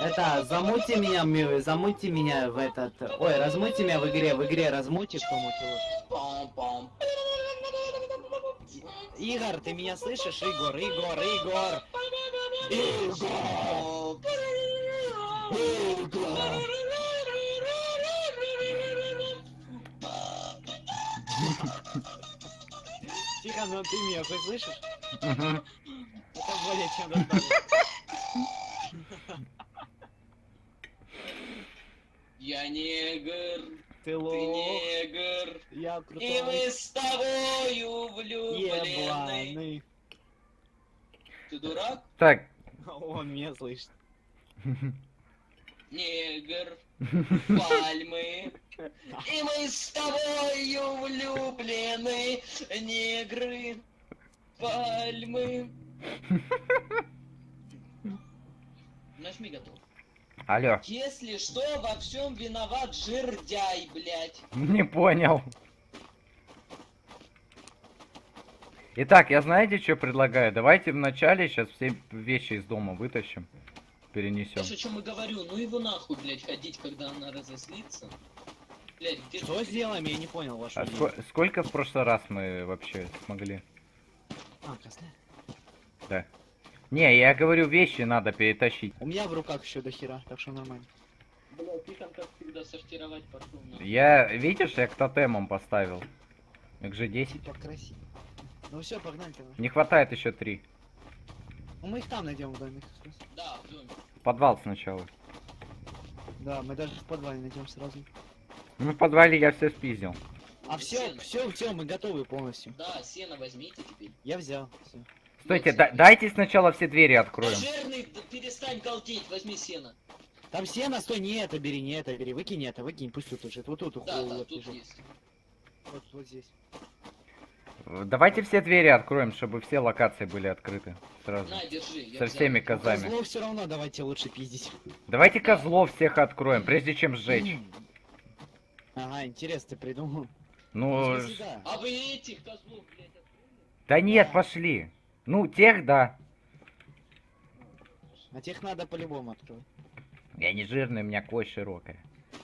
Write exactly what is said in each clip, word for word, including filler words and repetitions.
Это, замути меня, ми- замути меня в этот... Ой, размути меня в игре, в игре размути, кто мутил. Игорь, ты меня слышишь? Игорь, Игорь, Игорь! Игорь! Игорь! Тихо, ну ты меня хоть слышишь? Угу. Это более чем достаточно. Я негр, Ты ты лох, негр, я и крутой. мы с тобою влюблены. Ебланы. Ты дурак? Так. Он меня слышит. Негр, пальмы, и мы с тобою влюблены. Негры, пальмы. Нажми готов. Алло. Если что, во всем виноват жирдяй, блядь. Не понял. Итак, я знаете, что предлагаю? Давайте вначале сейчас все вещи из дома вытащим. Перенесем. Знаешь, о чем я говорю? Ну его нахуй, блядь, ходить, когда она разозлится. Блядь, где Что ты? сделаем? Я не понял вашу А идею. ско- сколько в прошлый раз мы вообще смогли? А, красная. Да. Не, я говорю, вещи надо перетащить. У меня в руках еще до хера, так что нормально. Блядь, ты там как всегда сортировать пошел. нахуй. Я, видишь, я к тотемам поставил. Их же десять. Типа красиво. Ну все, погнали тогда. Не хватает еще три. Ну мы их там найдем в доме. Да, в доме. В подвал сначала. Да, мы даже в подвале найдем сразу. Ну, в подвале я все спиздил. А все, все, все, мы готовы полностью. Да, сено возьмите теперь. Я взял. Все. Стойте, да- дайте сначала все двери откроем. Жирный, да перестань колтеть, возьми сено. Там сено, стой, не это бери, не это бери, выкинь это, выкинь, пусть тут лежит. Вот тут, Да, вот, да, вот тут лежит. есть. Вот, вот здесь. Давайте все двери откроем, чтобы все локации были открыты сразу. На, держи. я Со взял. всеми козами. Козлов все равно давайте лучше пиздить. Давайте козлов всех откроем, прежде чем сжечь. Ага, интересно, ты придумал. Ну, Спроси, да. А вы этих козлов, блядь, открыли? да нет, пошли. Ну, тех, да. А тех надо по-любому открыть. Я не жирный, у меня кость широкая.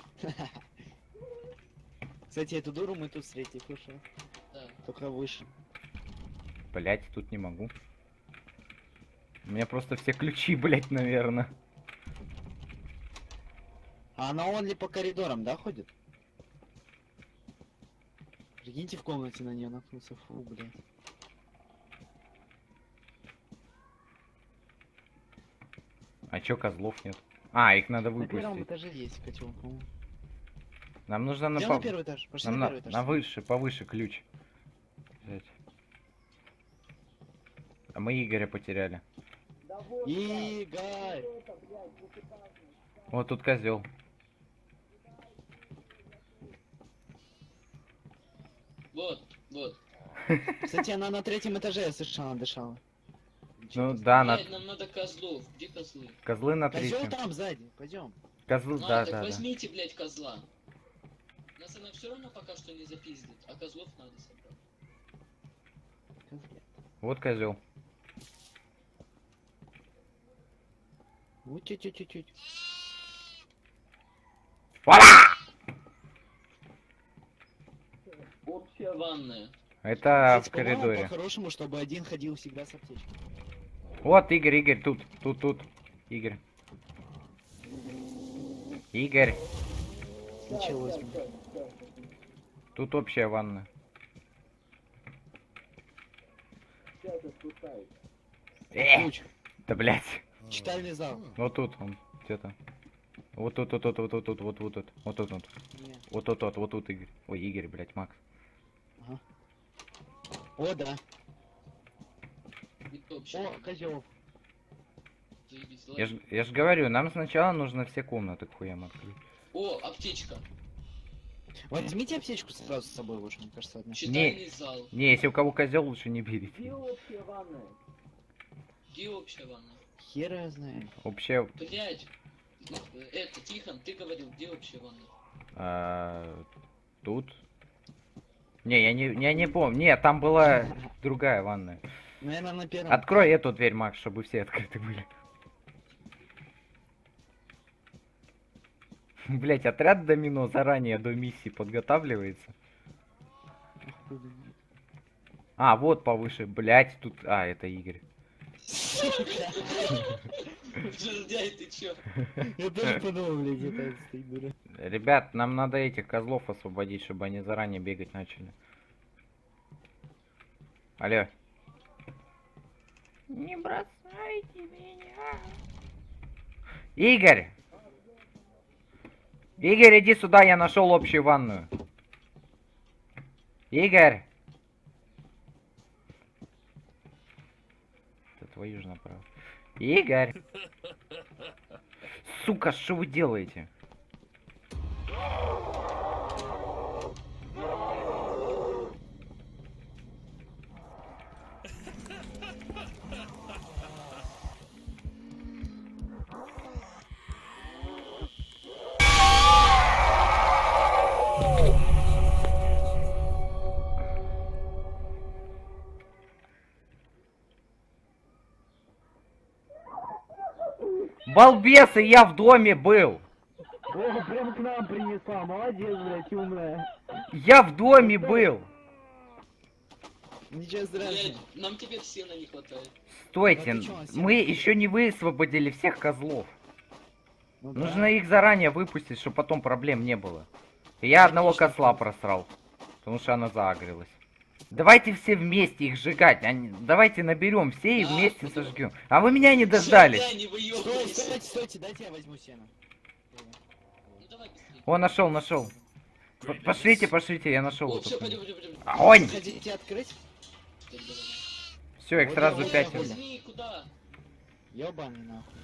Кстати, эту дуру мы тут встретили, слушай. Да. Только выше. Блять, тут не могу. У меня просто все ключи, блять, наверное. А она он ли по коридорам, да, ходит? Прикиньте, в комнате на нее наткнулся. Фу, блядь. А чё козлов нет? А, их надо На первом выпустить. этаже есть котел, по-моему. Нам нужно на, Идем по- на первый этаж, пошли нам на на, первый этаж. на выше, повыше ключ взять. А мы Игоря потеряли. Игорь! Вот тут козел. Вот, вот. Кстати, она на третьем этаже, я слышал, она дышала. Ну да, на... Блядь, нам надо козлов. Где козлы? козлы на Козел третьем. там сзади, пойдем. Козлы, Ну, да, так да, да. возьмите, блядь, козла. Нас она все равно пока что не запиздит, а козлов надо собрать. Вот козел. Вот чуть-чуть-чуть. Общая ванная. Это Кстати, в по-моему, коридоре. по-хорошему, чтобы один ходил всегда с аптечкой. Вот Игорь, Игорь, тут, тут, тут. Игорь. Игорь, Началось. блин. тут общая ванна. Э, Ключ. да блять. Читальный зал. Вот тут он, где-то. Вот тут, вот тут, вот тут, вот тут, вот тут, вот тут, вот. Не. Вот тут, вот, вот тут, Игорь. Ой, Игорь, блять, Макс. Ага. О, да. Это общая О, ванна. козел. Заебись, Я ладно. ж, я ж говорю, нам сначала нужно все комнаты к хуям открыть. О, аптечка. Возьмите аптечку сразу с собой лучше, мне кажется, одна. Читальный зал. Не, если у кого козел, лучше не берите. Где общая ванна? Где общая ванна? Хер я знаю. Общая, Блять. Это, Тихон, ты говорил, где общая ванна? а, тут. Не, я не, я не помню. Не, там была другая ванная. Наверное, на первом. Открой эту дверь, Макс, чтобы все открыты были. Блять, отряд домино заранее до миссии подготавливается. А, вот повыше, блять, тут... А, это Игорь. Жердяй, ты чё? Я тоже подумал, блядь, это стоит дура. Ребят, нам надо этих козлов освободить, чтобы они заранее бегать начали. Алло. Не бросайте меня. Игорь! Игорь, иди сюда, я нашел общую ванную. Игорь! Это твою же направо. Игорь! Сука, что вы делаете? Балбесы, я в доме был. О, прям к нам принесла, молодец, блядь, умная. Я в доме был. Ничего страшного. Блядь, нам теперь сена не хватает. Стойте, Ну, ты чё, Василий? мы еще не высвободили всех козлов. Ну да. Нужно их заранее выпустить, чтобы потом проблем не было. Я одного Конечно. козла просрал, потому что она заагрилась. Давайте все вместе их сжигать. Они... Давайте наберем все и Да, вместе пойдем. сожгем. А вы меня не дождались. Жердяй, не Стой, выёбывайся. стойте, стойте, дайте я возьму сено. Ну давай быстрее. О, нашел, нашел. П- Пошлите, пошлите, я нашел. О, эту все, хуйню. пойдем, пойдем, пойдем. Огонь! Хотите открыть? Так, давай. Все, их Вот сразу я, вот пять. я, вот я. Возьми, куда? Ёбаный нахуй.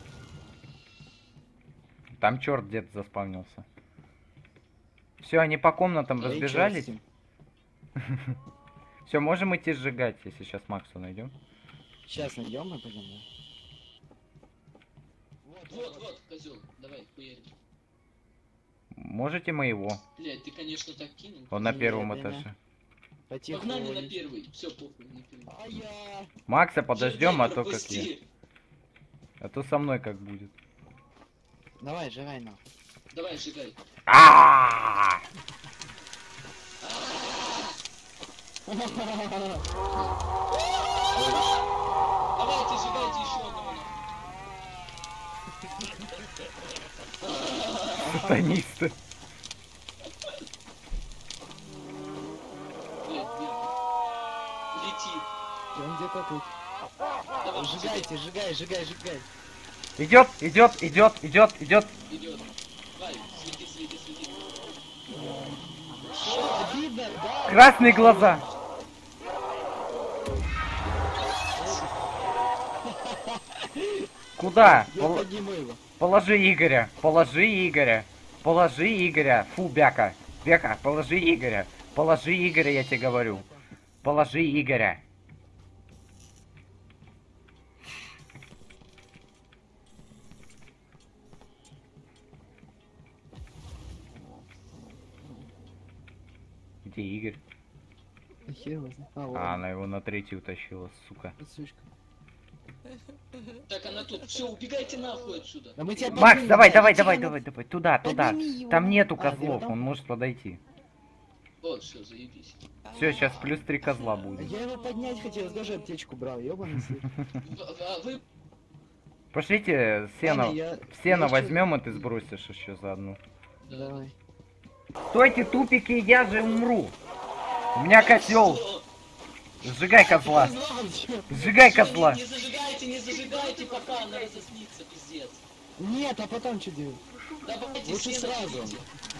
Там черт где-то заспавнился. Все, они по комнатам Да и чё разбежались. с ним? Все, можем идти сжигать, если сейчас Максу найдем. Сейчас найдем и пойдем. Вот, вот, козел, давай, хуярь. Можете моего? Блядь, ты, конечно, так кинул. Он на Не, первом не, не. этаже. Потихо. Погнали на уводить. первый. Все, похуй, на первый. А я. Макса подождем, Жердяй, а то как я. пропусти. А то со мной как будет. Давай, жирай нахуй. Давай, сжигай. А! Давайте, сжигайте еще одного. Сатанисты. Блядь, бедный. Летит. Он где-то тут. Давай, Сжигайте, сжигай, сжигай, сжигай. Идет, идет, идет, идет, идет. идет. Давай, свети, свети, свети. Обидно, да? Красные глаза. Куда? Я Пол- подниму его. Положи Игоря. Положи Игоря. Положи Игоря. Фу, Бяка. Бяка, положи Игоря. Положи Игоря, я тебе говорю. Положи Игоря. Где Игорь? Хер его знает. А, вот. А, она его на третий утащила, сука. Вот сучка. Так, она тут. Все, убегайте нахуй отсюда. Да мы тебя Макс, поднимем, давай, да, давай, мы тебя давай, на- давай, давай. Туда, туда. Подними его. Там нету А, ты козлов, там? он может подойти. Вот, все, заебись. Все, сейчас плюс три козла А будет. я его поднять хотел, даже аптечку брал, ёбаный сын. В- А вы... Пошлите сено. Ладно, я- Сено я ещё- возьмем, и ты сбросишь еще заодно. Давай. Стойте, тупики, я же умру. У меня котел. Что? Сжигай козла. Козлом, чё? Сжигай Всё, козла. Не, не зажигайте, не зажигайте, пока она разоснится, пиздец. Нет, а потом что делать? Давайте Лучше сено сразу. делите.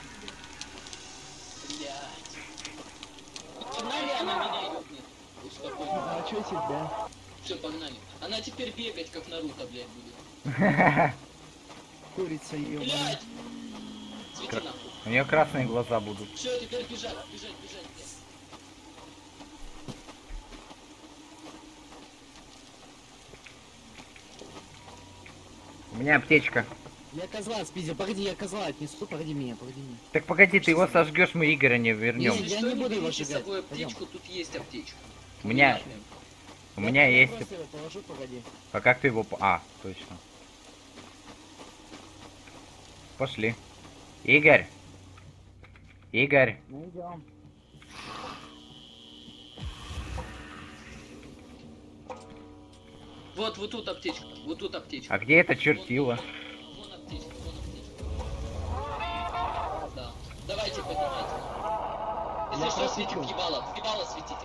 Блядь. Погнали, она меня ёбнет. Успокойно. А чё тебя? Все, погнали. Она теперь бегать, как Наруто, блядь, будет. Курица ёбаная. Блядь! Свети нахуй. У нее красные глаза будут. Все, теперь бежать, бежать, бежать, блядь. У меня аптечка. Я козла спиздил, погоди, я козла отнесу, погоди меня, погоди меня. Так погоди, ты его сожгешь, мы Игоря не вернем. Не, Если я что, не не буду его берите с сжигать. собой Пойдем. аптечку, тут есть аптечка. У меня, у меня Я есть. просто его положу, погоди. А как ты его... по- А, точно. Пошли. Игорь. Игорь. Мы идем. Вот, вот тут аптечка, вот тут аптечка. А где это чертило? Вон, вон аптечка, вон аптечка. Да. Давайте, поднимайте. Если Я что, просвечу. светим в ебало, в ебало светите.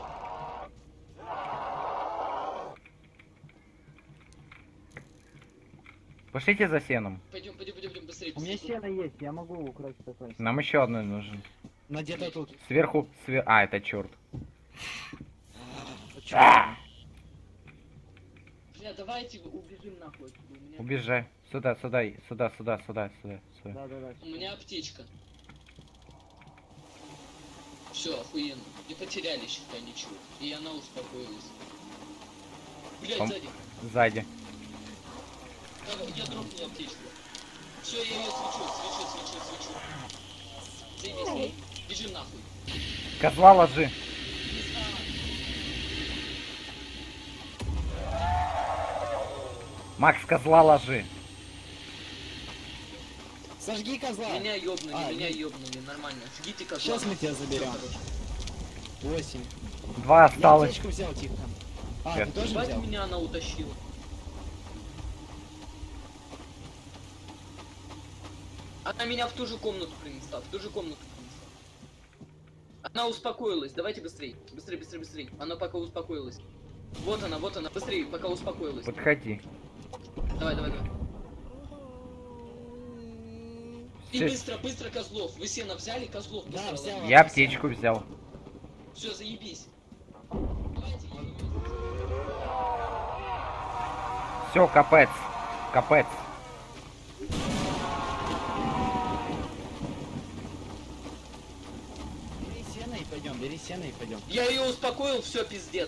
Пошлите за сеном. Пойдем, пойдем, пойдем, пойдем, быстрее. У меня быстрее. сено есть, я могу украсть такой. Нам еще одно нужен. Но где-то тут. Сверху, свер... А, это черт. А! Бля, давайте убежим нахуй. У меня, Убежай. Сюда, сюда, сюда, сюда, сюда, сюда, сюда. Да, да, да. у меня аптечка. Все, охуенно. Не потеряли, считай, ничего. И она успокоилась. Блять, Пом- сзади. Сзади. Давай, я дропнул аптечку. Все, я ее свечу, свечу, свечу, свечу. Заебись. Бежим нахуй. Козла ложи. Макс, козла ложи. Сожги козла. Меня ёбнули, А, меня нет. ёбнули, нормально. Жгите козла. Сейчас мы тебя заберем. Всё, хорошо. Восемь. Два Я осталось. аптечку взял, тихо. А, Я- ты тоже Ебать, взял? меня она утащила. Она меня в ту же комнату принесла, в ту же комнату принесла. Она успокоилась, давайте быстрей. Быстрей, быстрей, быстрей. Она пока успокоилась. Вот она, вот она, быстрей, пока успокоилась. Подходи. Давай, давай, давай. И Всё. быстро, быстро козлов. Вы сено взяли, козлов Да, быстро взял. Я аптечку взял. Все, заебись. Давайте, Все, капец. Капец. Бери сено и пойдем, бери сено и пойдем. я ее успокоил, все, пиздец.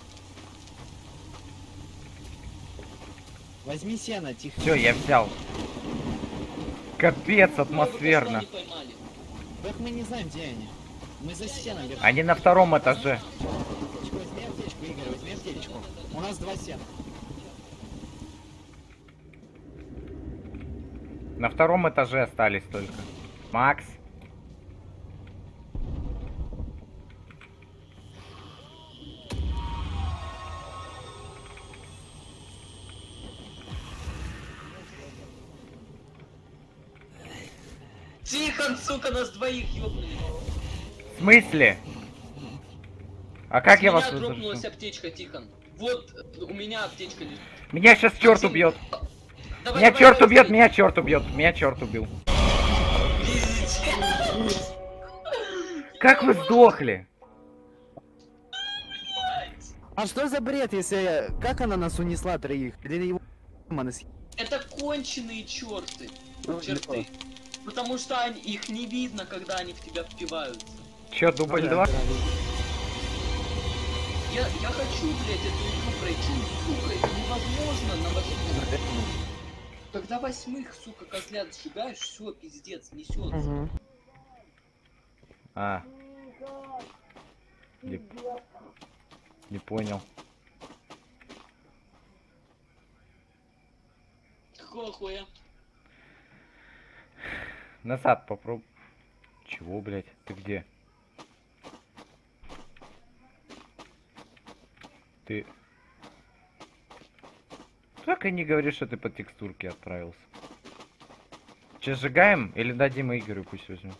Возьми сено, тихо. Все, я взял. Капец, Много атмосферно. козла не поймали. Так мы не знаем, где они. Мы за сеном бежим. Они на втором этаже. Аптечку, возьми аптечку, Игорь, возьми аптечку. У нас два сена. На втором этаже остались только. Макс. Тихон, сука, нас двоих ёбнули. В смысле? А как С я меня вас дропнулась разрешу? аптечка, Тихон. Вот, э, у меня аптечка лежит. Меня сейчас черт Максим, убьет. Давай, Меня давай, черт давай, убьет, быстрей. меня черт убьет. Меня черт убил. Пиздец. Как вы сдохли? А что за бред, если... Как она нас унесла троих? Или его... она с- Это конченые черты. Ну, Черты. Потому что они- их не видно, когда они в тебя впиваются. Че, дубль Ну да, два? да, Я, я хочу, блядь, эту игру пройти. Сука, это невозможно на восьмых. да. Когда восьмых, сука, козлят сжигаешь, все, пиздец, несет. Мгм. А. Не, не понял. Какого хуя? Назад попробуй. Чего, блядь? Ты где? Ты... Только не говори, что ты по текстурке отправился. Че, сжигаем или дадим Игорю, пусть возьмем?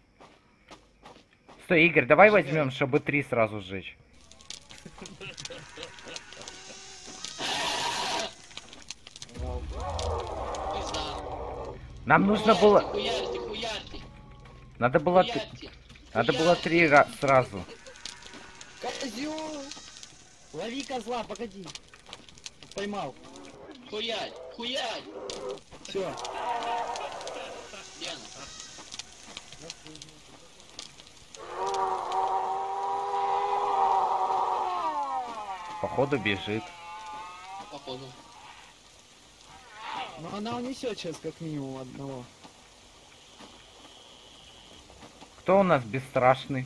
Стой, Игорь, давай Сжигай. возьмем, чтобы три сразу сжечь. Пизда. Нам нужно Хуярьте, было... Хуярьте, хуярьте, Надо было... т- хуярьте. Надо было три ra- сразу. Козёл! Лови козла, погоди. Поймал. Хуярь, хуярь. Все. Где она? Походу бежит. Походу. Но она унесет сейчас как минимум одного. Кто у нас бесстрашный?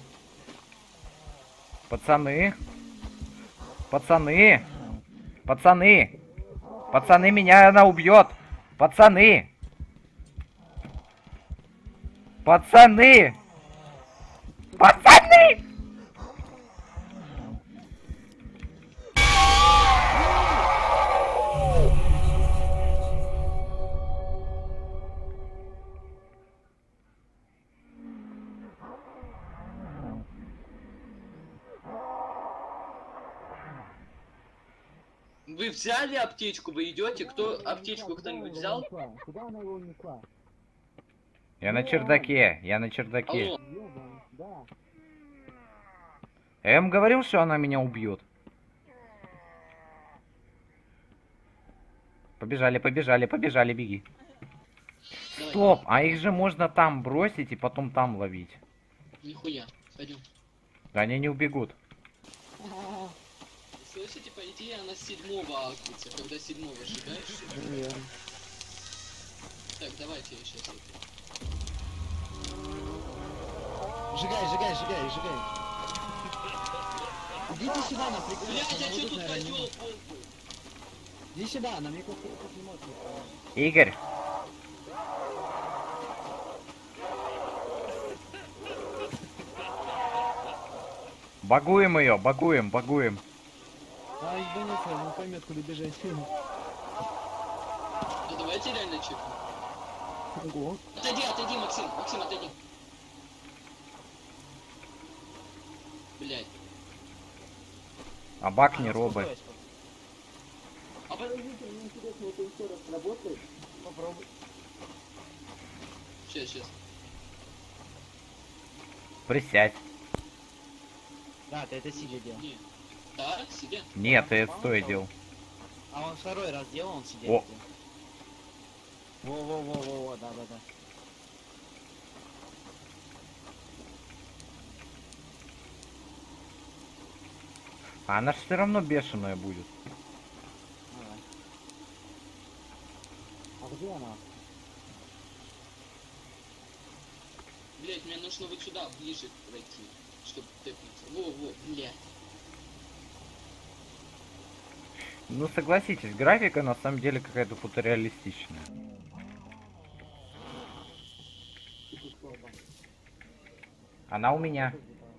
Пацаны? Пацаны? Пацаны? Пацаны, меня она убьет! Пацаны! Пацаны! Пацаны! Вы взяли аптечку, вы идете? Кто аптечку кто-нибудь взял? Куда она его унесла? Я на чердаке, я на чердаке. Алло. Да. Я им говорил, что она меня убьет. Побежали, побежали, побежали, беги. Давай. Стоп, а их же можно там бросить и потом там ловить. Нихуя. Пойдем. Да они не убегут. Слышите, по идее она с седьмого аккуется, когда седьмого сжигаешь. Так, давайте я сейчас это. Сжигай, сжигай, сжигай, сжигай. Идите сюда, на прикол. Блять, а чё тут козёл? Иди сюда, на мне как не может. Игорь. Багуем ее, багуем, багуем. А, ебанется, он поймет, куда бежать. Ну давайте реально чекнем. Ого. Отойди, отойди, Максим, Максим, отойди. Блять. А баг не робот. А подождите, мне интересно, это еще раз работает? Попробуй. Сейчас, сейчас. Присядь. Да, ты это сидя делал. Не. Да, себе. Нет, ты это стоя делал. А он второй раз делал, он сидел. О. Во-во-во-во-во, да-да-да. А она же все равно бешеная будет. Давай. А где она? Блять, мне нужно вот сюда ближе пройти, чтобы тэпнуться. Во-во, блять. Ну согласитесь, графика на самом деле какая-то фотореалистичная. Она у меня.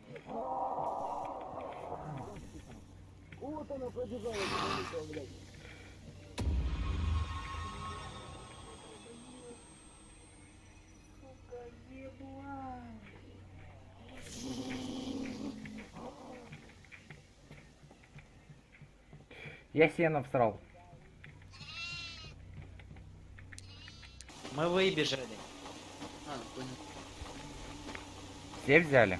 Вот она пробежала, блядь. Я сено всрал. Мы выбежали. А, понял. Все взяли?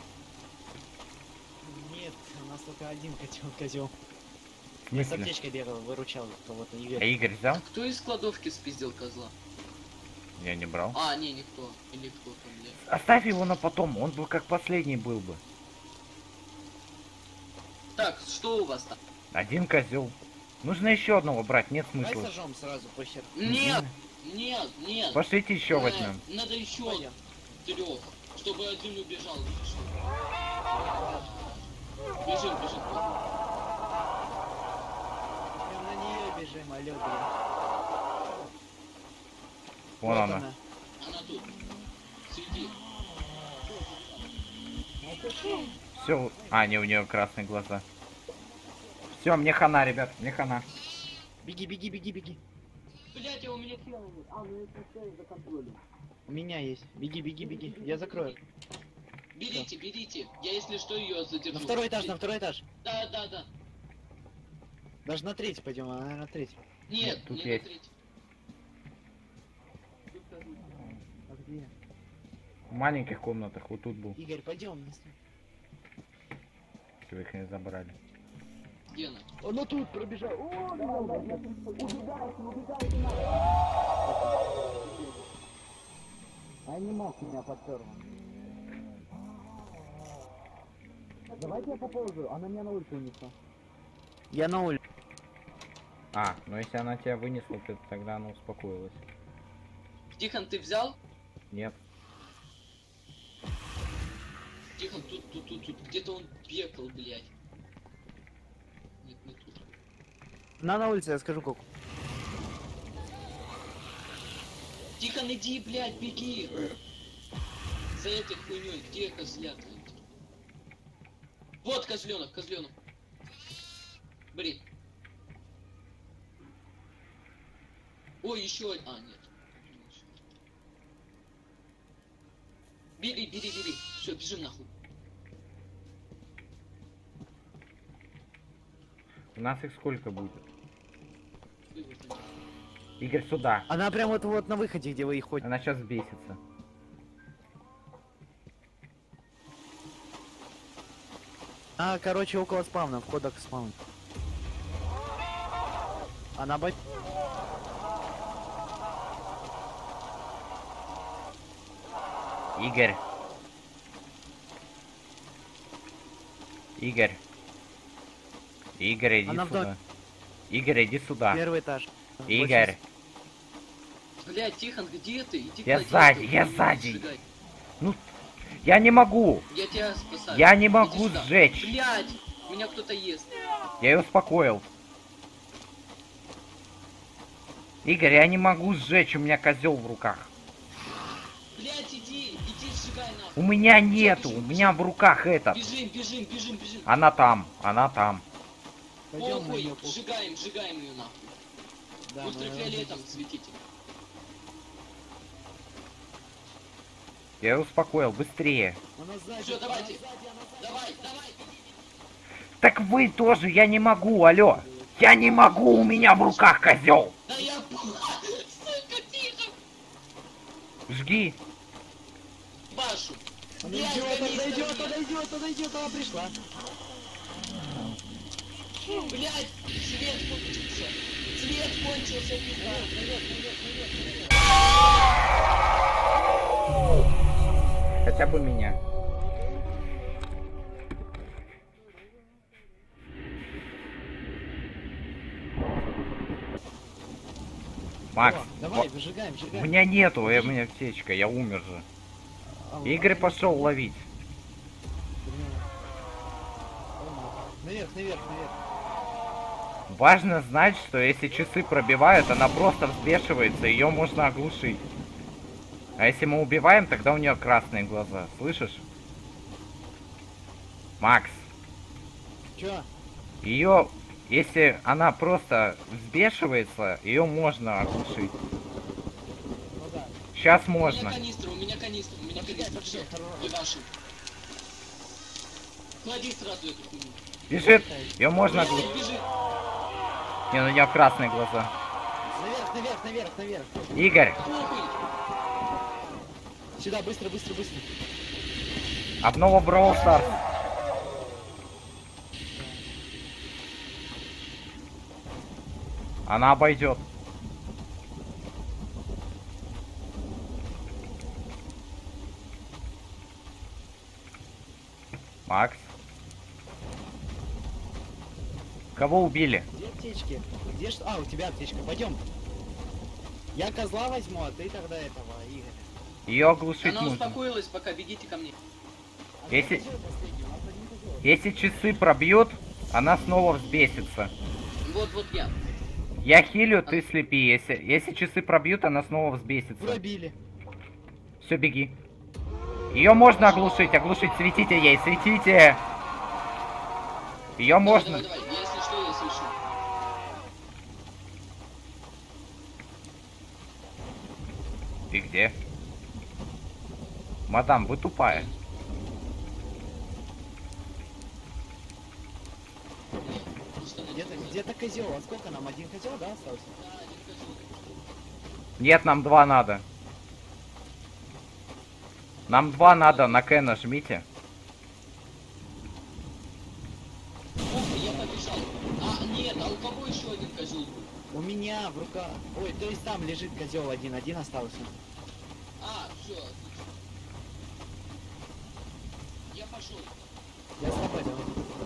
Нет, у нас только один котел, козел. В Я с смысле? аптечкой бегал, выручал кого-то. А Игорь. Игорь взял? Кто из кладовки спиздил козла? Я не брал. А, не, никто. Или кто-то, блядь. Оставь его на потом, он бы как последний был бы. Так, что у вас там? Один козел. Нужно еще одного брать, нет Давай смысла. сожжем сразу, похер. Нет! Нет, нет! Пошлите еще Э, возьмем. Надо еще Пойдем. трех, чтобы один убежал. Бежим, бежим. Прям на нее бежим, алё, блин. Вон Вот она. Она тут. Среди. Все. А, не, у нее красные глаза. Все, мне хана, ребят, мне хана. Беги, беги, беги, беги. Блять, а у меня тело нет. А, ну это все за контролем. У меня есть. Беги, беги, беги. Я закрою. Берите, берите. Я если что ее задержу. На второй этаж, на второй этаж. Да, да, да. Даже на третий пойдем, а на третий. Нет, тут не есть. на третий. А где? В маленьких комнатах, вот тут был. Игорь, пойдем вместе. Вы их не забрали. Где она? Он тут пробежал. О, убегайте, убегайте. А не мог меня подперла. Давайте я поползаю, она меня на улицу унесла. Я на улице. А, ну если она тебя вынесла, то тогда она успокоилась. Тихон, ты взял? Нет. Тихон, тут, тут, тут, тут. Где-то он бегал, блядь. Нет, не тут. На на улице, я скажу как. Тихон, иди, блядь, беги. За этой хуйней, где козлята? Вот козленок, козленок. Блин. Ой, еще один. А, нет. Бери, бери, бери. Все, бежим нахуй. У нас их сколько будет? Игорь, сюда. Она прям вот вот на выходе, где вы и ходите. Она сейчас бесится. А, короче, около спавна, входа к спавну. Она бо... Игорь. Игорь. Игорь, иди Она в сюда. дом- Игорь, иди сюда. Первый этаж. Игорь. Блядь, Тихон, где ты? Иди Я клади сзади, эту я хуйню, сзади. сжигай. Я не могу. Я тебя спасаю. Я не Иди могу сюда. сжечь. Блядь, меня кто-то ест. Я ее успокоил. Игорь, я не могу сжечь, у меня козел в руках. Блядь, иди, иди сжигай нахуй. У меня нету, у меня в руках этот. Бежим, бежим, бежим, бежим. Она там, она там. Пойдем на Похуй, неё, похуй. сжигаем, сжигаем ее нахуй. Да, мы- Ультрафиолетом светите. Я ее успокоил, быстрее. Она сзади, Все, она давайте. сзади, она сзади. Давай, давай. Так вы тоже, я не могу, алло. Я не могу, у меня в руках козел. Да я... Сука, тихо. Жги. Башу. Она Блядь, идет, она канистра идет, нет. она идет, она идет, она пришла. Блядь, свет кончился. Свет кончился, пизда. Хотя бы меня. Макс, О, давай, во- выжигаем, у выжигаем. меня нету, я, у меня аптечка, я умер же. А, Игорь а, пошел ловить. Наверх, наверх, наверх. Важно знать, что если часы пробивают, она просто взбешивается, ее можно оглушить. А если мы убиваем, тогда у нее красные глаза. Слышишь? Макс, Чё? ее, если она просто взбешивается, ее можно оглушить. Ну да. Сейчас У меня можно. канистра, у меня канистра, у меня канистра. Все, я вашу. Клади сразу эту хуйню. Бежит, ее можно Бежит, оглушить. бежит. Не, ну у нее красные глаза. Наверх, наверх, наверх, наверх. Игорь, Похуй. Сюда, быстро, быстро, быстро. обнова Brawl Stars. Она обойдет. Макс. Кого убили? Где аптечки? Где что? А, у тебя аптечка. Пойдем. Я козла возьму, а ты тогда этого, Игорь. Ее оглушить Она нужно. успокоилась, пока бегите ко мне. А Если- козел последний, у нас один козел. Если часы пробьют, она снова взбесится. Вот, вот я. Я хилю, ты слепи. Если, если часы пробьют, она снова взбесится. Пробили. Все, беги. Ее можно оглушить, оглушить. Светите ей, светите. Ее Давай, можно. давай, давай. Я, если что, я слышу. Ты где? Мадам, вы тупая. Что она Где-то, делает? где-то козел. А сколько нам? Один козел, да, остался? Да, один козел. Нет, нам два надо. Нам два надо, на К нажмите. Похуй, я побежал. А, нет, а у кого еще один козел был? У меня в руках. Ой, то есть там лежит козел один, один остался. А, все, отлично. Я пошел. Я с тобой, давай.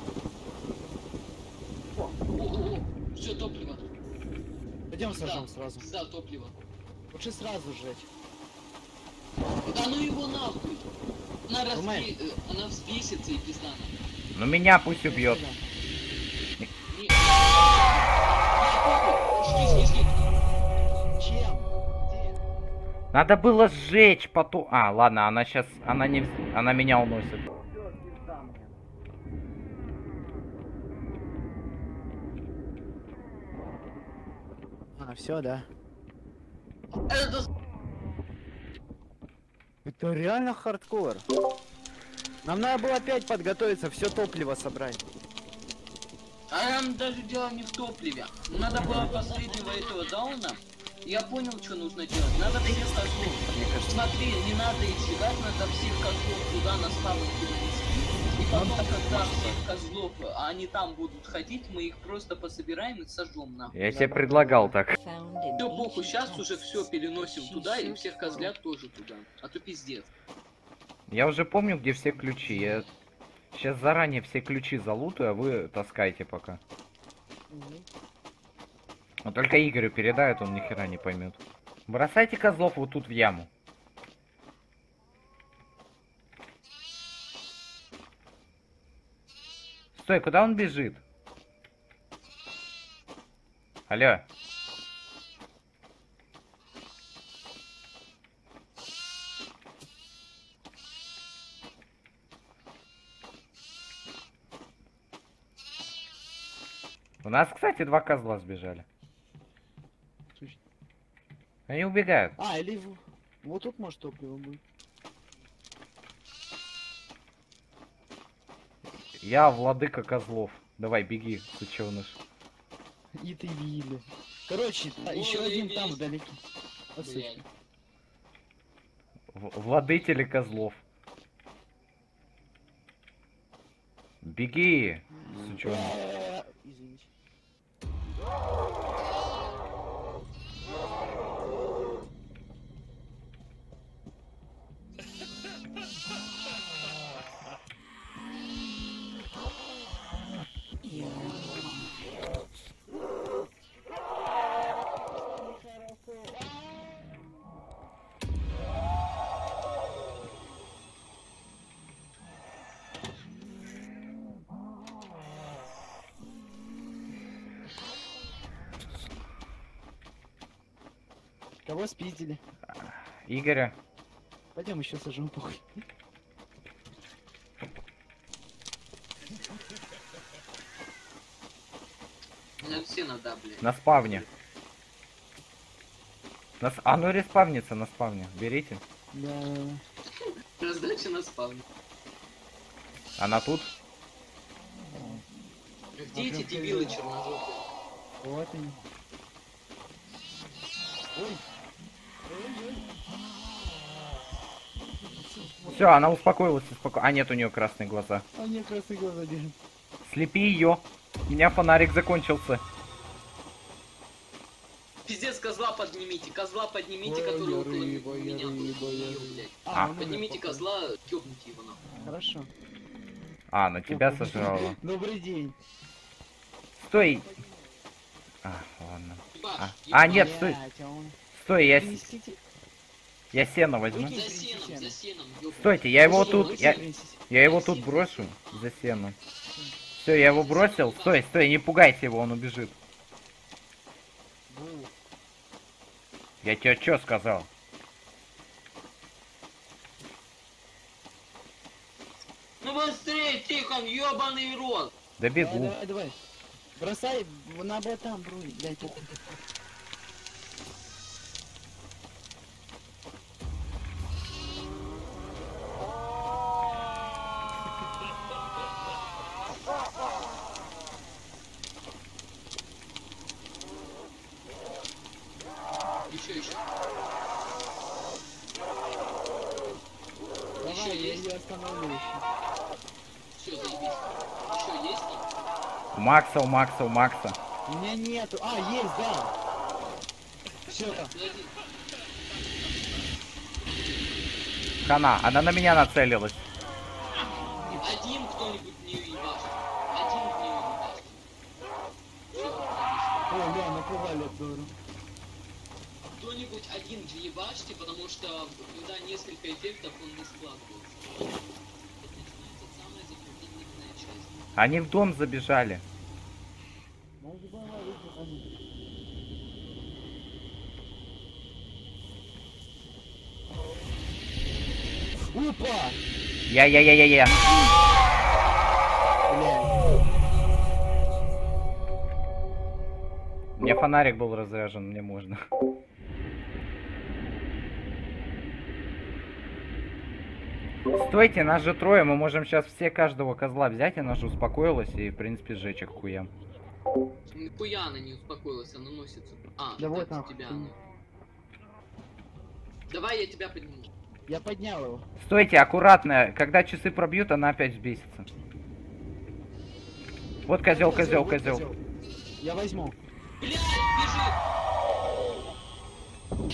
О-о-о, все, топливо. Пойдем сожжем Да, сразу. Да, топливо. Лучше сразу сжечь. Да ну его нахуй. Она, разбе... Думаешь? э, она взбесится и пизда нам. Ну меня пусть убьет. Не... Не, похуй. Жди, жди, жди. Чем? Где? Надо было сжечь потом. А, ладно, она сейчас, она не, вз- она меня уносит. А, все, да. Это Это реально хардкор. Нам надо было опять подготовиться, все топливо собрать. А нам даже дело не в топливе. Надо было последнего этого дауна. Я понял, что нужно делать. Надо всех козлов. Мне кажется. Смотри, не надо их сжигать, надо всех козлов туда на спавн перенести. И потом, когда всех козлов, а они там будут ходить, мы их просто пособираем и сожжем нахуй. Я тебе предлагал так. Все, похуй, сейчас уже все переносим туда и всех козлят тоже туда. А то пиздец. Я уже помню, где все ключи. Я сейчас заранее все ключи залутаю, а вы таскайте пока. Но только Игорю передают, он ни хера не поймет. Бросайте козлов вот тут в яму. Стой, куда он бежит? Алло. У нас, кстати, два козла сбежали. Они убегают. А, или в- вот тут может топливо будет. Я владыка козлов. Давай, беги, сучёныш. И ты видно. Короче, а, еще Ой, один весь. там вдалеке. Вот, Блядь. слушай. В- Владытели козлов. Беги, сучёныш. Э, Извините. Кого спиздили? Игоря. Пойдем еще сожжем похуй. Ну, все надо, блядь. На спавне. На с- А ну респавнится на спавне. Берите. Да. Раздача на спавне. Она тут? Где эти дебилы черножопые? Вот они. Ой. Все, она успокоилась. успоко- А нет, у нее красные глаза. А мне красный глаза держит. Слепи ее. У меня фонарик закончился. Пиздец, козла поднимите, козла поднимите, Ой, который я около рыба, я меня. рыба, тут, я её, рыба. блядь. А, ну, Поднимите походу. козла, ёбните его нахуй. Хорошо. А, на тебя сожрала. Добрый день. Стой. А, ладно. Ебать, А, ебать. а, нет, стой. Блядь, а он- Стой, я, с- Принесите. я сено возьму. Выкинь. За сеном, за сеном, ёбать. Стойте, я его Слушай, тут, выкинь, я, Принесите. я его тут брошу за сено. Все, я его бросил. Стой, стой, не пугайся его, он убежит. Бу. Я тебе что сказал? Ну быстрее, Тихон, ёбаный рот. Да Давай, бегу. давай, давай. Бросай в- на ботам, бруй, блядь, похуй. Еще, еще. Давай, Еще я есть? ее остановлю еще. Все, заебись. Еще есть там? У Макса, у Макса, у Макса. У меня нету. А, есть, да. Все. Подожди. Хана, она на меня нацелилась. Один кто-нибудь не ебашит. Один в нее ебашит. Всё, заебись. Ой, бля, напугали здорово. Кто-нибудь один ебашьте, потому что когда несколько эффектов, он не складывается. Вот начинается самая затруднительная часть. Они в дом забежали. Может, давай, выйдем, они. Опа! Я-я-я-я-я. Блядь. У меня фонарик был разряжен, мне можно. Стойте, нас же трое, мы можем сейчас все каждого козла взять, она же успокоилась и, в принципе, сжечь их к хуям. Нихуя она не успокоилась, она носится. А, Да вот это нахуй. тебя она. Давай я тебя подниму. Я поднял его. Стойте, аккуратно, когда часы пробьют, она опять взбесится. Вот козел, козел, вот козел. Я возьму. Блядь, бежит!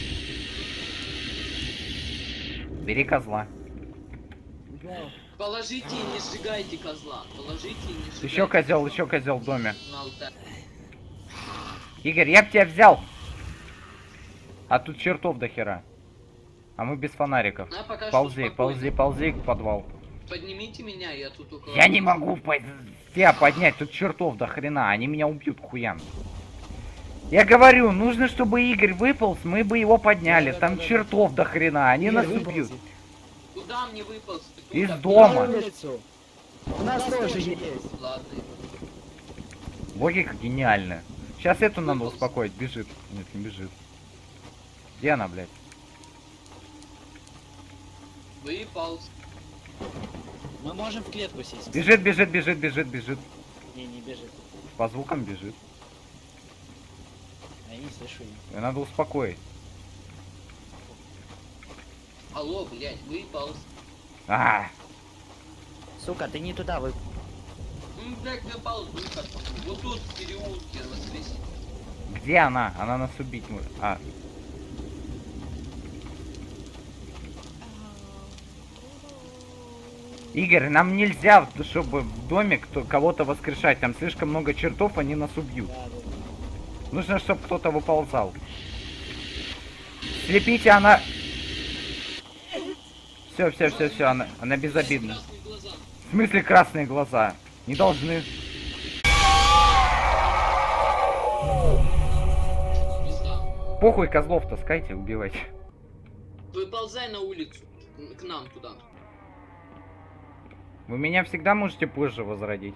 Бери козла. Взял. Положите и не сжигайте козла. Положите и не сжигайте. Еще козел, еще козел в доме. На алтарь. Игорь, я б тебя взял. А тут чертов до хера. А мы без фонариков. А, пока что Ползи, спокойно. ползи, ползи к подвал. Поднимите меня, я тут около... Я не могу по- тебя поднять, тут чертов до хрена, они меня убьют к хуям. Я говорю, нужно, чтобы Игорь выполз, мы бы его подняли. Там Да-да-да-да. чертов до хрена, они Игорь, нас выползи. убьют. Куда мне выполз? Из Тут дома. На улицу. У нас тоже есть. Ладно. Логика гениальная. Сейчас эту надо Выполз. успокоить, бежит. Нет, не бежит. Где она, блядь? Выполз. Мы можем в клетку сесть. Бежит, бежит, бежит, бежит, бежит. Не, не бежит. По звукам бежит. Я не слышу ее. Ее надо успокоить. Алло, блядь, выполз. А, Сука, ты не туда вы. Ну, блядь, выполз, выход. Вот тут в переулке воскресенье. где она? Она нас убить может. А, Игорь, нам нельзя, чтобы в доме кто кого-то воскрешать. Там слишком много чертов, они нас убьют. Да, да, да. Нужно, чтобы кто-то выползал. Слепите, она... Все, все, все, все, она, она безобидна. Красные глаза. В смысле красные глаза? Не должны. Пизда. Похуй, козлов таскайте, убивайте. Выползай на улицу. М, К нам туда. Вы меня всегда можете позже возродить.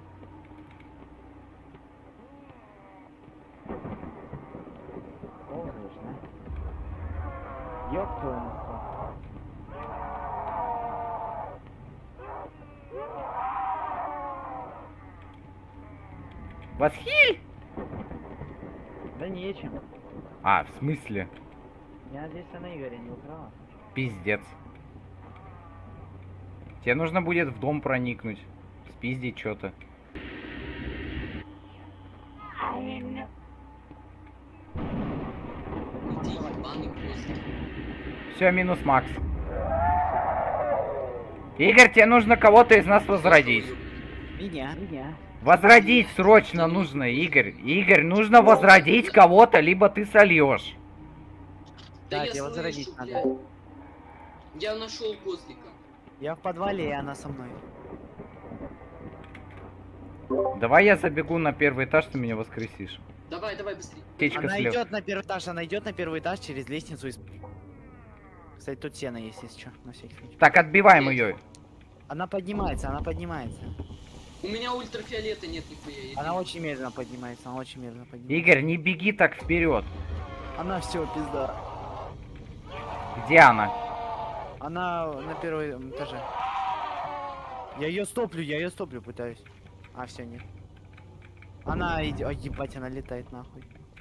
Ёб твою мать. Восхиль! Да нечем. А, в смысле? Я надеюсь, она Игоря не украла. Пиздец. Тебе нужно будет в дом проникнуть. Спиздить что-то. Иди, ебаный козлик. Все, минус Макс. Игорь, тебе нужно кого-то из нас возродить. Меня, меня. Возродить срочно нужно, Игорь. Игорь, нужно возродить кого-то, либо ты сольешь. Да, я тебе возродить слышу, надо. блядь. Я нашел козлика. Я в подвале, и она со мной. Давай я забегу на первый этаж, ты меня воскресишь. Давай, давай, быстрее. Птичка Она слева. идет на первый этаж, она идет на первый этаж через лестницу. из- Кстати, тут сено есть, если что, на всякий случай. Так, отбиваем ее. Она поднимается, она поднимается. У меня ультрафиолета нет нихуя. я Она не- очень медленно поднимается, она очень медленно поднимается. Игорь, не беги так вперед. Она все, пизда. Где она? Она на первом этаже. Я ее стоплю, я ее стоплю пытаюсь. А, все, нет. Она идет. Ой, ебать, она летает нахуй.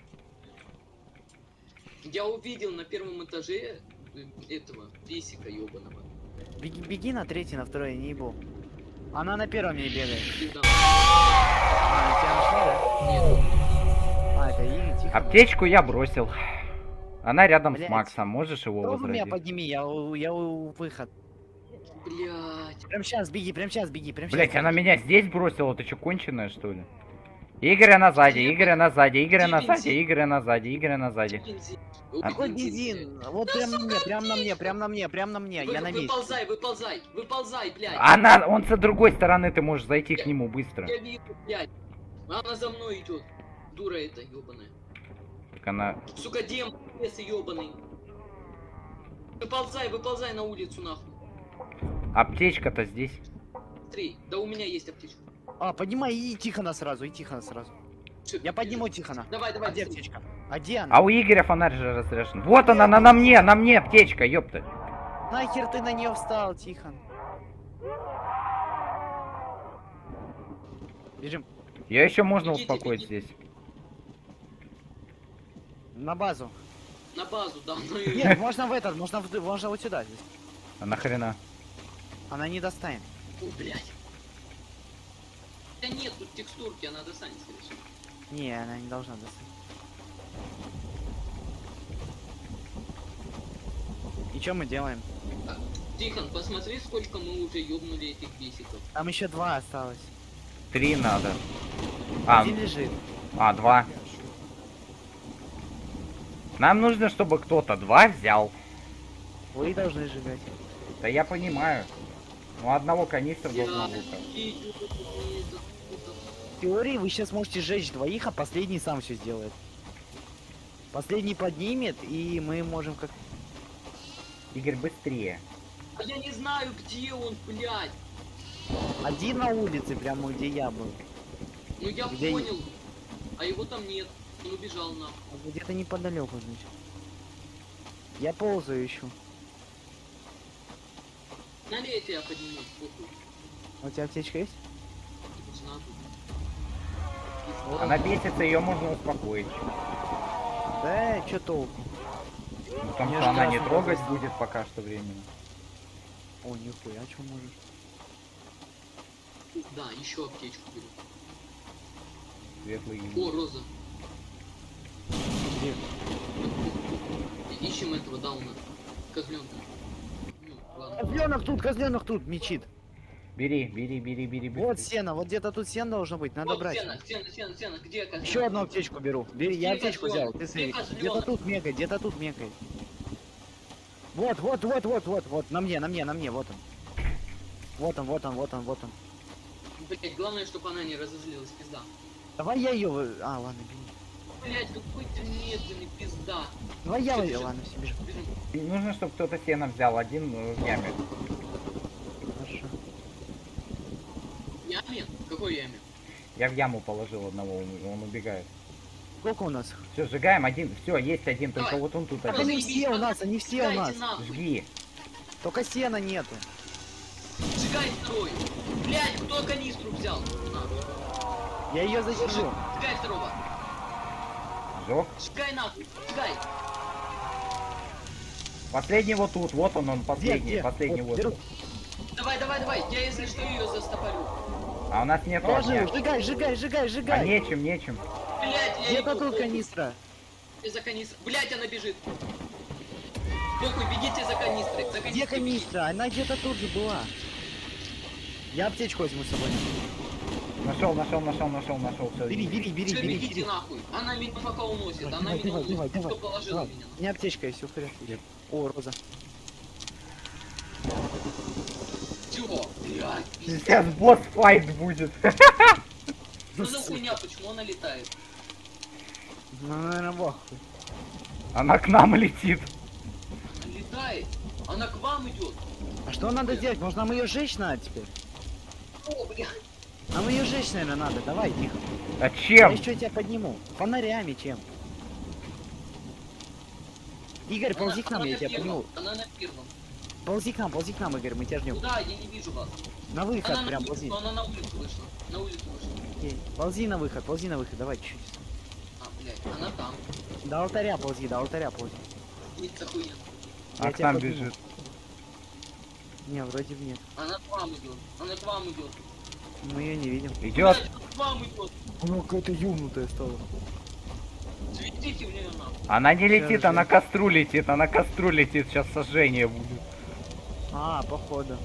Я увидел на первом этаже э, этого писика ебаного. Беги, беги на третий, на второй, не ебу. Она на первом не бегает. Пизда. А, тебя нашла, Нет. да? А, это Ири, тихо. Аптечку я бросил. Она рядом Блядь. с Максом, можешь его Попробуй меня возродить? подними, я у, я у выход. Блять. Прям сейчас беги, прям сейчас беги, прям сейчас. Блять, она меня здесь бросила, ты что, конченая, что ли? Игорь, она сзади, Игорь, она сзади, Игорь, она сзади, Игорь, она сзади, Игорь, она сзади. Бензин. А Какой бензин? Вот прям на мне, прям на мне, прям на мне, прям на мне, Вы- я на месте. выползай, выползай, выползай, блядь. Она, он со другой стороны, ты можешь зайти к нему быстро. Я вижу, блядь. Она за мной идет. Дура эта ебаная. Так она... Сука, демон, лес ебаный. Выползай, выползай на улицу нахуй. Аптечка-то здесь. Три. Да у меня есть аптечка. А, поднимай и Тихона сразу, и Тихона сразу. Всё, Я подниму бежим. Тихона. Давай, давай, А где быстрей. аптечка? А где она? А у Игоря фонарь же разряжен. Вот она, на, на мне, на мне аптечка, ёпта. Нахер ты на нее встал, Тихон? Бежим. Я еще можно Бегите, успокоить бегите. здесь. На базу. На базу, да. Ну и... Нет, можно в этот, можно, в, можно вот сюда. Здесь. А нахрена? Она не достанет. О, блядь. Да нет, тут текстурки, она достанет, скорее всего. Не, она не должна достать. И что мы делаем? Тихон, посмотри, сколько мы уже ёбнули этих бесиков. Там еще два осталось. Три надо. А, Один лежит. а, два. Нам нужно, чтобы кто-то два взял. Вы должны сжигать. Да я понимаю. У одного канистра должно Я... быть. иду, мне это- это- В теории вы сейчас можете сжечь двоих, а последний сам все сделает. Последний поднимет, и мы можем как... Игорь, быстрее. А я не знаю, где он, блядь. Один на улице, прямо где я был. Ну я Где- понял. А его там нет. Он убежал нахуй. А где-то неподалеку, значит. Я ползаю ищу. Налей, я тебя подниму. Похуй. У тебя аптечка есть? Нужна тут. Она бесится, ее можно успокоить. Да, что толку? Ну, Потому Мне что ж она не красный трогать возраст. будет пока что временно. О, нихуя, что можешь? Да, еще аптечку беру. Светлый. О, роза. Где? Ищем этого дауна. Козленка. Ну, ладно. Козленок тут, козленок тут, мечит. Бери, бери, бери, бери, бери. Вот сено, вот где-то тут сено должно быть, надо Вот брать. сено, сено, сено, сено. Где козленок? Еще одну аптечку беру. Бери, я Где аптечку взял. козленок? Ты смотри. Где козленок? Где-то тут мегай, где-то тут мегай. Вот, вот, вот, вот, вот, вот, на мне, на мне, на мне, вот он. Вот он, вот он, вот он, вот он. Блять, главное, чтобы она не разозлилась, пизда. Давай я ее... вы- А, ладно, бери. Блять, какой ты медленный, пизда. Давай я Всё, ее, бежим. ладно, все, бежим. Бежим. Нужно, чтобы кто-то сено взял, один э, в яме. Хорошо. Яме? Какой яме? Я в яму положил одного, он, он убегает. Сколько у нас? Все, сжигаем один. Все, есть один, только Давай. вот он тут Давай. Так один. они все у нас, они все у нас. Сжигайте нахуй. Жги. Только сена нету. Сжигай второй. Блять, кто канистру взял? На. Я ее засижу. Сжигай второго. Жёг. Сжигай нахуй. Сжигай. Последний вот тут, вот он, он Где, последний, где? последний Вот, вот. беру. Давай, давай, давай. Я если что ее застопорю. А у нас нет Положи, огня. сжигай, сжигай, сжигай, А сжигай. нечем, нечем. Блять, я Где-то иду. тут Похуй. канистра. За канистрой. Блять, она бежит. Похуй, бегите за канистрой. За канистрой. Где канистра? Она где-то тут же была. Я аптечку возьму с собой. Нашел, нашел, нашел, нашел, нашел. Все. Бери, бери, бери, Все, бери, бегите бери. нахуй. Она меня пока уносит. Давай, Она давай, меня давай, уносит. давай, Кто давай, положила давай. меня? У меня аптечка есть, все в порядке. О, роза. Чего? Блять, пиздец. Сейчас босс файт будет. Что за хуйня? Почему она летает? Ну, наверное, бог. Она к нам летит. Она летает. Она к вам идет. А что надо сделать? Может, нам ее сжечь надо теперь? О, блядь. Нам ее сжечь, наверное, надо. Давай, тихо. А Я чем? еще тебя подниму. Фонарями чем? Игорь, ползи к нам, она я на тебя первом. подниму. Она на первом. Ползи к нам, ползи к нам, Игорь, мы тебя ждем. Куда? Я не вижу вас. На выход Она на прям улицу, ползи. она на улицу вышла. На улицу вышла. Окей. Ползи на выход, ползи на выход, давай чуть-чуть. А, блядь, она там. До алтаря ползи, до алтаря ползи. Нет, за хуйня. Я А к тебя нам подниму. бежит. Не, вроде бы нет. Она к вам идет. Она к вам идет. Мы ее не видим. Идет. Блядь, она к вам идет. Она какая-то юнутая стала. Светите в нее нахуй. Она не летит, Сейчас, она ждем. к костру летит, она к костру летит. Сейчас сожжение будет. А, походу.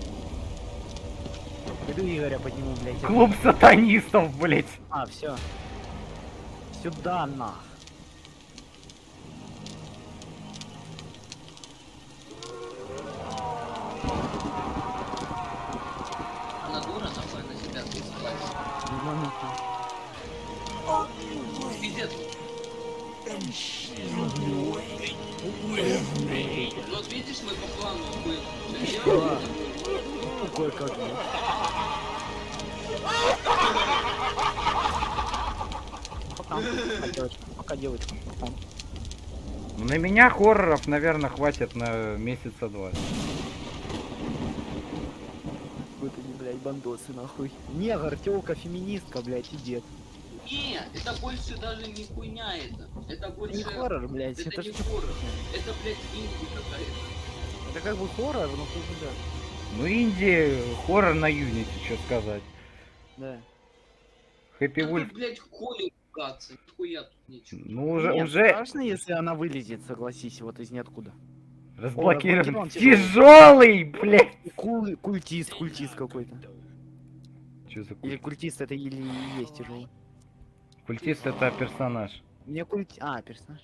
Иду Игоря подниму, блядь. Клуб сатанистов, блять. А, все. Сюда, нах. Она дура, нахуй, она себя спасет. Ебанутая. Пиздец. Вот видите, Да. Ну, кое-как. да. Пока. А, девочка, пока, девочка. Пока. На меня хорроров, наверное, хватит на месяца два. Вот они, блядь, бандосы, нахуй. Негр, тёлка, феминистка, блядь, и дед. Не, это больше даже не хуйня это. Это больше... Не хоррор, блядь, Это, это не ж... хоррор. Это, блядь, инди какая-то. Это как бы хоррор, но хуй да. Ну, инди, хоррор на Юнити, что сказать. Да. Хэппи А Вульф, тут, блядь, хули ругаться. Нихуя тут нечего. ну уже, Нет, уже страшно, если она вылезет, согласись, вот из ниоткуда. разблокирован. разблокирован Тяжелый, блядь. Кул... Культист, культист какой-то. Что за Или культ? культист это или и есть тяжелый. Культист это персонаж. Мне культ... А, персонаж.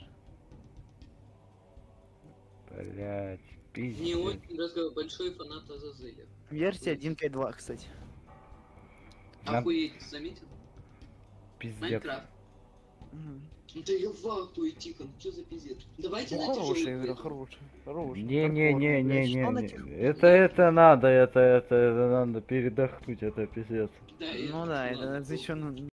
Блять, Не пиздец. очень разговор, большой фанат Азазеля. Версия один точка пять точка два, кстати. Да. Охуеть, заметил? Пиздец. Майнкрафт. Мгм. Да я в ахуе, Тихон, что за пиздец? Давайте Ну, на хорошая тяжелый игра, поедем. хорошая. Хорошая. Не-не-не-не-не. Что на не. тех- Это, это надо, это, это, это надо передохнуть, это пиздец. Да, и Ну это да, ладно. это еще